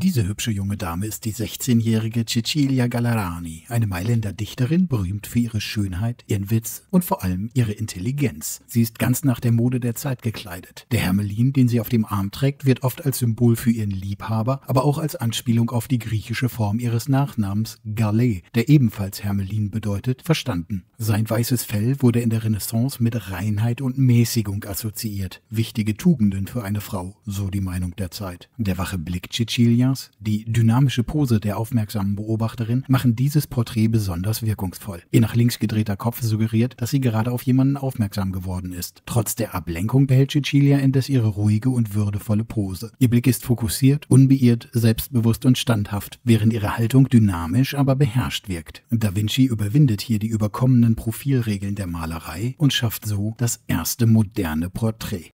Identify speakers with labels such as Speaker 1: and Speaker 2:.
Speaker 1: Diese hübsche junge Dame ist die 16-jährige Cecilia Gallerani, eine Mailänder Dichterin, berühmt für ihre Schönheit, ihren Witz und vor allem ihre Intelligenz. Sie ist ganz nach der Mode der Zeit gekleidet. Der Hermelin, den sie auf dem Arm trägt, wird oft als Symbol für ihren Liebhaber, aber auch als Anspielung auf die griechische Form ihres Nachnamens Gallet, der ebenfalls Hermelin bedeutet, verstanden. Sein weißes Fell wurde in der Renaissance mit Reinheit und Mäßigung assoziiert. Wichtige Tugenden für eine Frau, so die Meinung der Zeit. Der wache Blick Cecilias, die dynamische Pose der aufmerksamen Beobachterin machen dieses Porträt besonders wirkungsvoll. Ihr nach links gedrehter Kopf suggeriert, dass sie gerade auf jemanden aufmerksam geworden ist. Trotz der Ablenkung behält Cecilia indes ihre ruhige und würdevolle Pose. Ihr Blick ist fokussiert, unbeirrt, selbstbewusst und standhaft, während ihre Haltung dynamisch, aber beherrscht wirkt. Da Vinci überwindet hier die überkommenen Profilregeln der Malerei und schafft so das erste moderne Porträt.